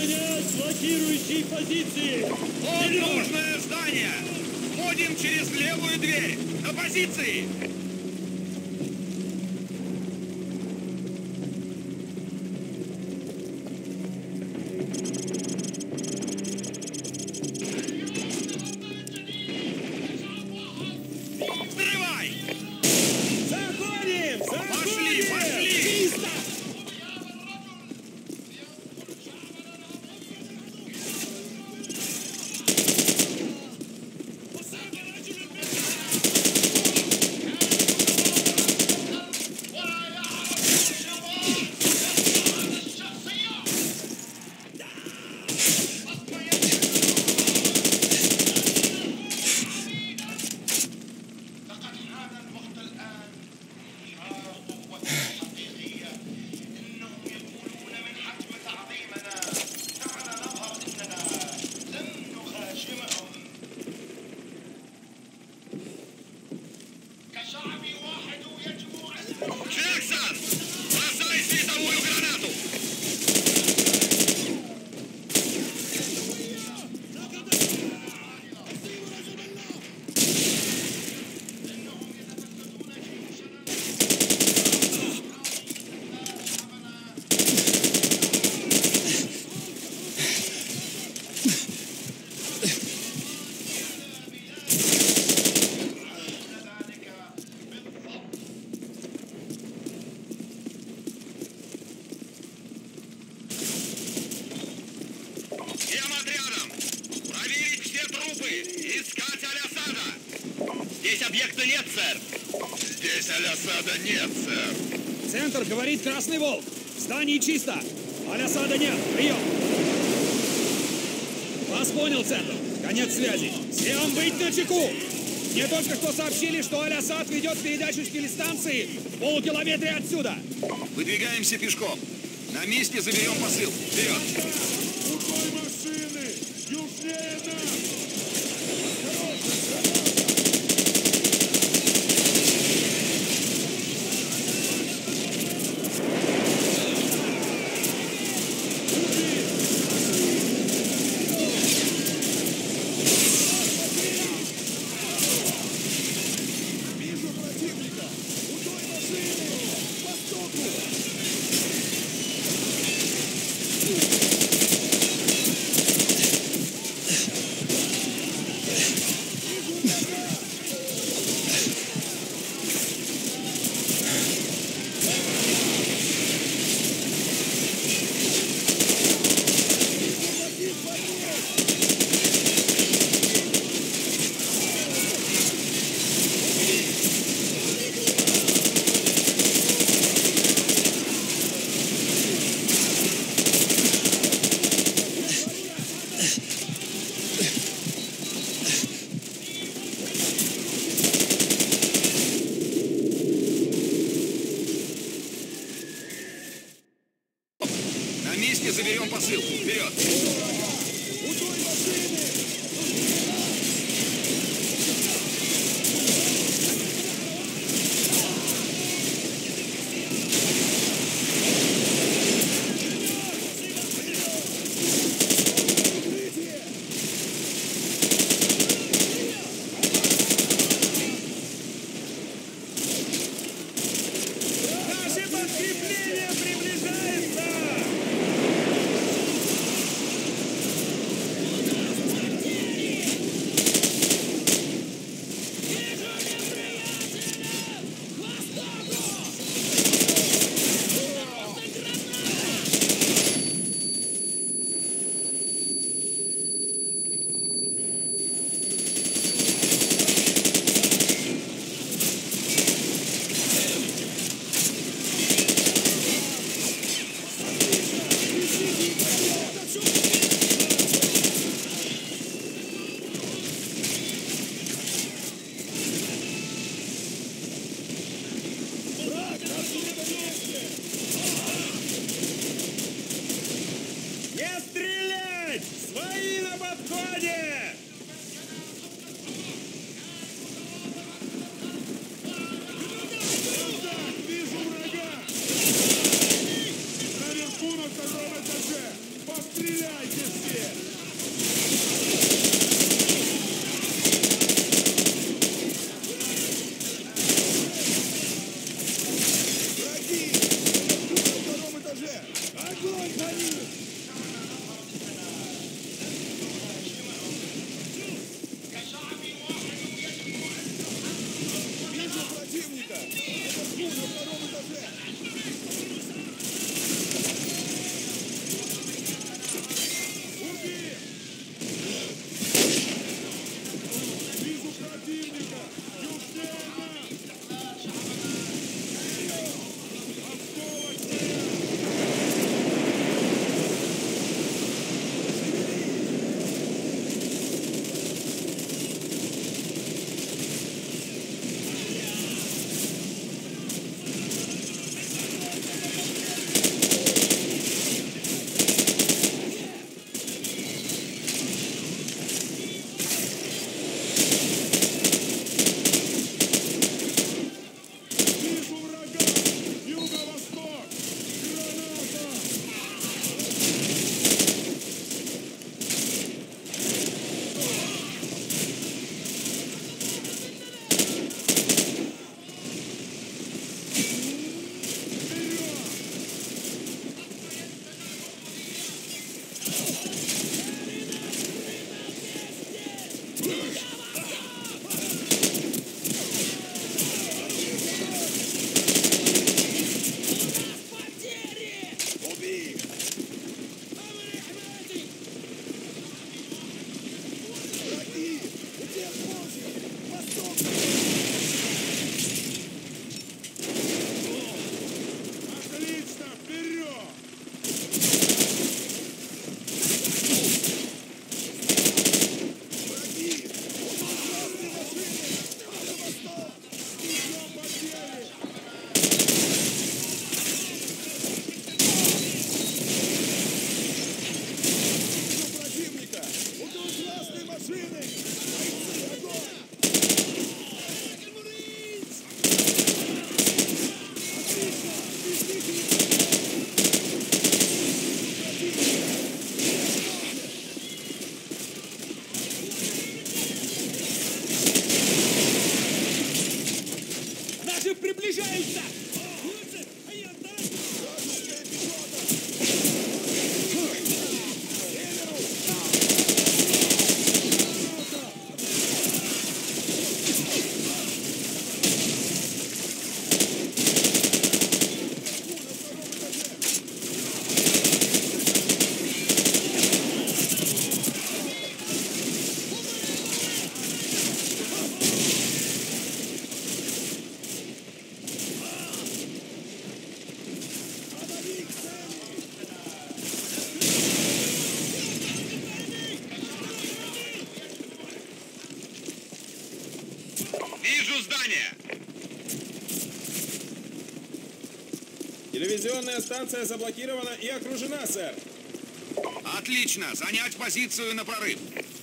Занять блокирующие позиции! Вот нужное здание! Входим через левую дверь! На позиции! Взрывай! Заходим! Пошли, пошли! Джексон! Бросай световую гранату! Всем отрядам! Проверить все трупы! Искать Аль-Assada! Здесь объекта нет, сэр! Здесь Аль-Assada нет, сэр! Центр, говорит Красный Волк. В здании чисто. Аль-Assada нет. Прием. Вас понял, Центр. Конец связи. Всем быть начеку. Мне только что сообщили, что Аль-Assad ведет передачу с телестанции в полукилометре отсюда. Выдвигаемся пешком. На месте заберем посыл. Вперед! Другой машины! Южнее нас! Вижу противника! У той машины! К востоку! На месте заберем посыл. Вперед! У той машины! Наше подкрепление приближается! Не стрелять! Свои на подходе! Так, вижу врага! Наверху на втором этаже! Стреляйте все! Враги! На втором этаже! Огонь по ним! Вижу противника! Наверху, на втором этаже! Убей! Вижу противника! Южнее нас! Осколок стоят! Вижу врага! Юго-восток! Граната! Вперед! Убей! Враги! Где позже? Восток! Отлично! Вперед! Враги! Красные машины! На восток! Идем потери! Вижу противника! Идут красные машины! Бойцы, огонь! Отлично! Везите их! Противника! Наши приближаются! Вражеская пехота! Северу! Граната! Наверху, на втором этаже! Подавить цели! Вижу здание! Телевизионная станция заблокирована и окружена, сэр. Отлично! Занять позицию на прорыв!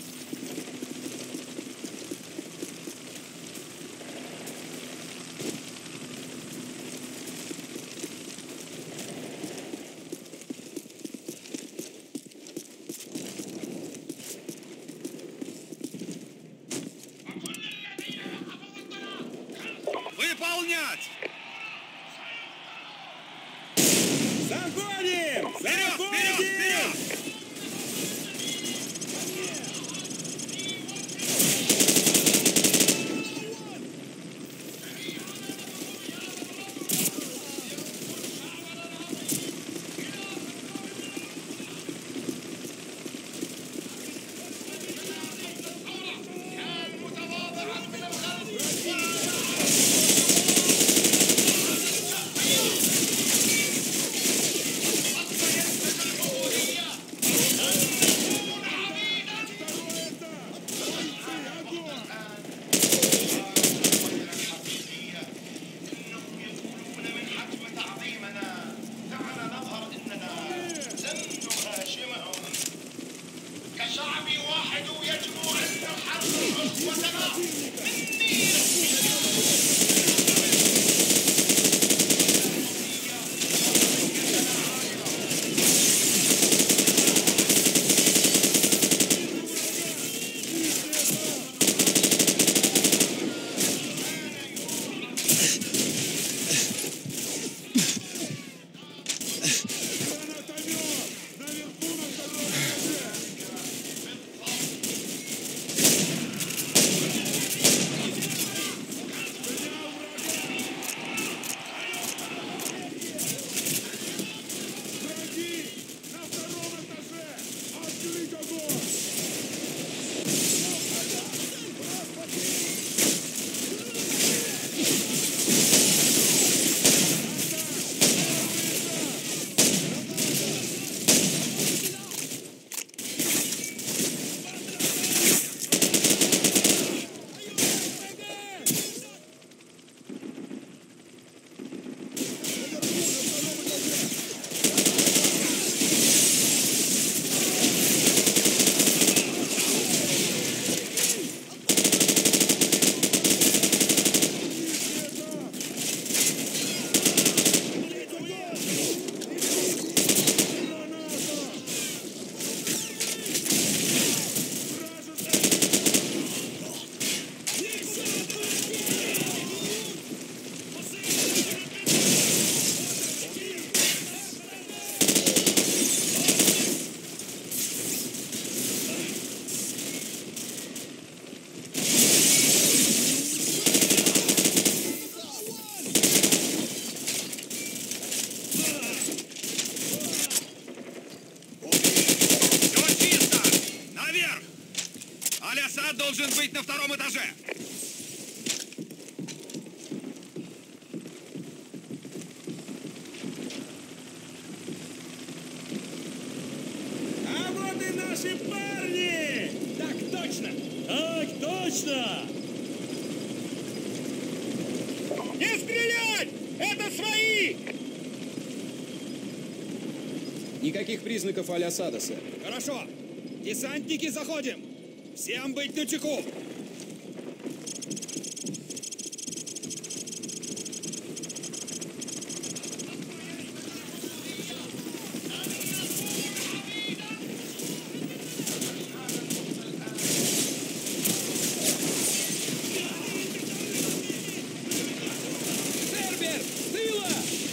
Выполнять! Заходим! Вперед! Вперед! Вперед! Ко мне! Аль-Assad должен быть на втором этаже. А вот и наши парни! Так точно! Так точно! Не стрелять! Это свои! Никаких признаков Аль-Assада, сэр. Хорошо. Десантники, заходим. Всем быть начеку. Цербер, с тыла!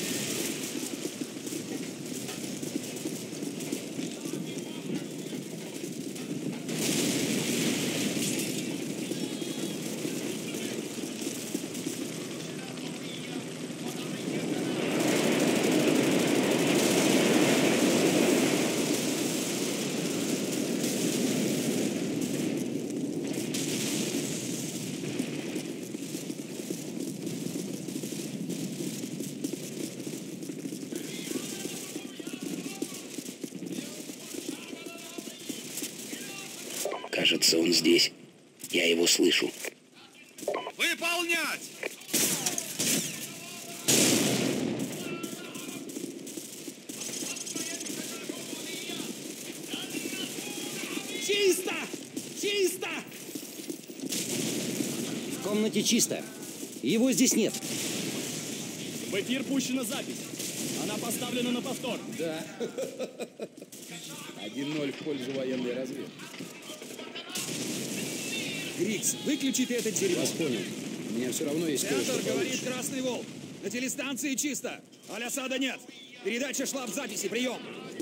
Кажется, он здесь. Я его слышу. Выполнять! Чисто! Чисто! В комнате чисто. Его здесь нет. В эфир пущена запись. Она поставлена на повтор. Да. 1-0 в пользу военной разведки. Грикс, выключи ты это дерьмо. Вас понял. У меня все равно есть кое-что Центр, говорит получше. Красный Волк. На телестанции чисто. Аль-Assada нет. Передача шла в записи. Прием.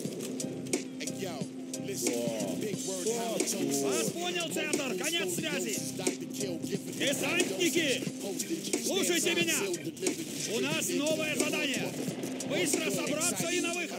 Вас понял, Центр. Конец связи. Десантники! Слушайте меня! У нас новое задание. Быстро собраться и на выход.